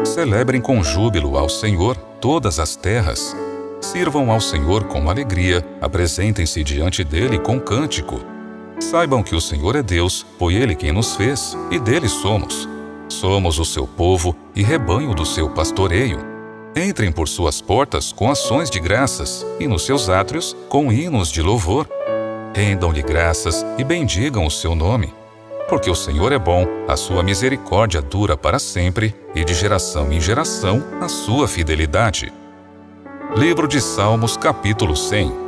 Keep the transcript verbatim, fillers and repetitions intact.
Celebrem com júbilo ao Senhor todas as terras. Sirvam ao Senhor com alegria, apresentem-se diante dele com cântico. Saibam que o Senhor é Deus, foi Ele quem nos fez, e dele somos. Somos o seu povo e rebanho do seu pastoreio. Entrem por suas portas com ações de graças, e nos seus átrios com hinos de louvor. Rendam-lhe graças e bendigam o seu nome. Porque o Senhor é bom, a sua misericórdia dura para sempre, e de geração em geração a sua fidelidade. Livro de Salmos, capítulo cem.